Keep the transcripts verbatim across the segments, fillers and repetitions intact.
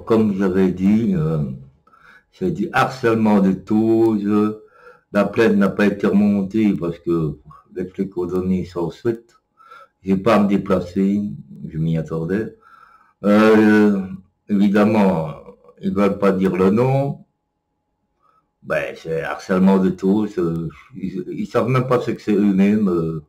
alors, comme j'avais dit, euh, c'est du harcèlement de tous. La plainte n'a pas été remontée parce que les flics ont donné sans suite. J'ai pas à me déplacer, je m'y attendais. Euh, évidemment, ils veulent pas dire le nom. Ben, c'est harcèlement de tous. Euh, ils, ils savent même pas ce que c'est eux-mêmes. Euh.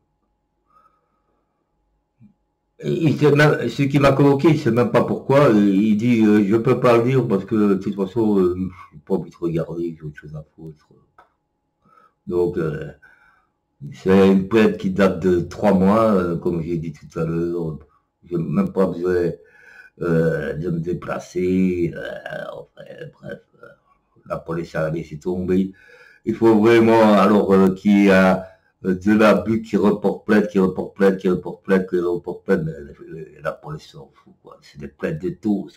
Il sait même, ce qui m'a convoqué, il sait même pas pourquoi. Il dit, euh, je peux pas le dire parce que de toute façon, euh, je n'ai pas envie de regarder, j'ai autre chose à foutre. Donc, euh, c'est une plainte qui date de trois mois, euh, comme j'ai dit tout à l'heure. J'ai même pas besoin euh, de me déplacer. Euh, enfin, bref, euh, la police a laissé tomber. Il faut vraiment, alors, euh, qu'il y a euh, de l'abus qui reporte plainte, qui reporte plainte, qui reporte plainte, qui reporte plainte, mais la police s'en fout, quoi. C'est des plaintes de tous.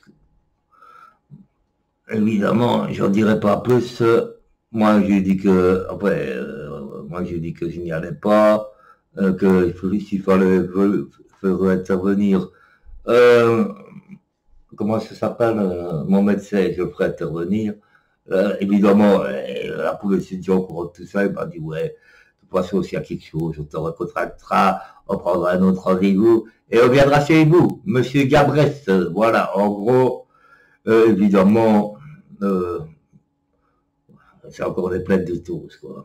Évidemment, j'en dirai pas plus. Moi, j'ai dit que, après, euh, moi, j'ai dit que je n'y allais pas, euh, que s'il fallait faire intervenir, euh, comment ça s'appelle, euh, mon médecin, je le ferai intervenir. Euh, évidemment, euh, la police dit encore tout ça, il m'a dit, ouais, de toute façon, s'il y a quelque chose, on te recontactera, on prendra un autre rendez-vous, et on viendra chez vous, monsieur Gabrest. Voilà, en gros, euh, évidemment, euh, c'est encore des plaintes de tous, quoi.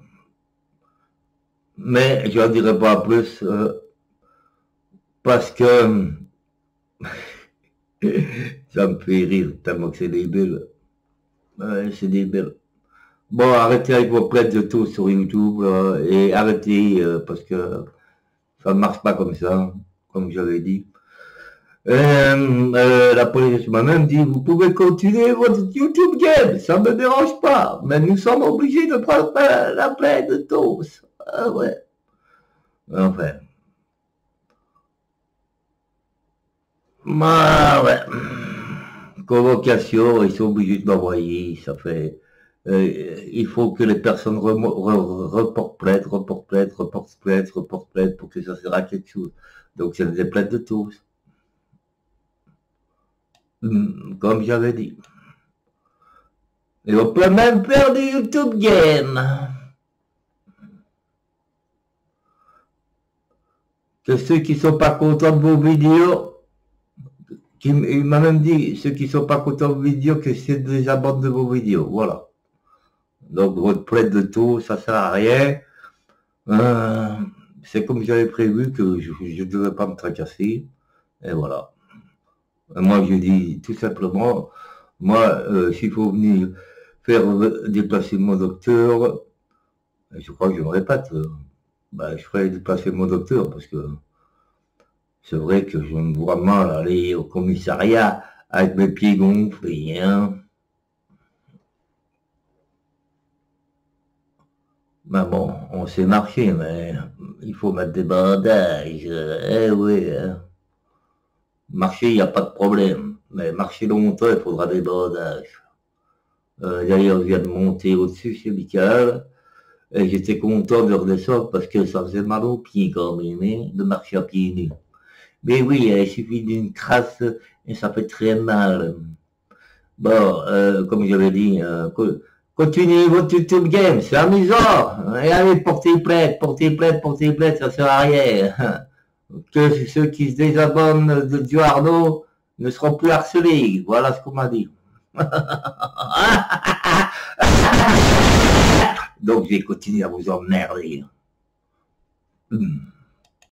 Mais je n'en dirai pas plus, euh, parce que ça me fait rire tellement que c'est débile. Ouais, c'est débile. Bon, arrêtez avec vos plaintes de tous sur YouTube, là, et arrêtez, euh, parce que ça ne marche pas comme ça, comme j'avais dit. Euh, euh, la police m'a même dit, vous pouvez continuer votre YouTube game, ça ne me dérange pas, mais nous sommes obligés de prendre la, la plainte de tous. Ah ouais. Enfin. Bah ouais. Convocation, ils sont obligés de m'envoyer, ça fait... Euh, il faut que les personnes reportent plainte, reportent plainte, reportent plainte, reportent plainte pour que ça sert à quelque chose. Donc c'est des plaintes de tous. Comme j'avais dit. Et on peut même faire du YouTube game. Que ceux qui sont pas contents de vos vidéos, qui, il m'a même dit, ceux qui sont pas contents de vos vidéos, que c'est des abonnés de vos vidéos. Voilà. Donc votre plainte de tout, ça sert à rien. Euh, c'est comme j'avais prévu que je ne devais pas me tracasser. Et voilà. Et moi, je dis tout simplement, moi, euh, s'il faut venir faire déplacer mon docteur, je crois que je me répète, euh, ben, je ferai déplacer mon docteur parce que c'est vrai que je me vois mal aller au commissariat avec mes pieds gonflés, hein. Mais bon, on sait marcher, mais il faut mettre des bandages. Eh oui, hein. Marcher, il n'y a pas de problème. Mais marcher longtemps, il faudra des bandages. Euh, D'ailleurs, je viens de monter au-dessus chez Michael. Et j'étais content de redescendre parce que ça faisait mal aux pieds quand même, hein, de marcher à pieds nus. Mais oui, il suffit d'une crasse et ça fait très mal. Bon, euh, comme j'avais dit, euh, continuez votre YouTube game, c'est amusant. Et allez, portez plainte, portez plainte, portez plainte, ça sert à rien. Que ceux qui se désabonnent de Duarno ne seront plus harcelés. Voilà ce qu'on m'a dit. Donc, je vais continuer à vous emmerder. Hmm.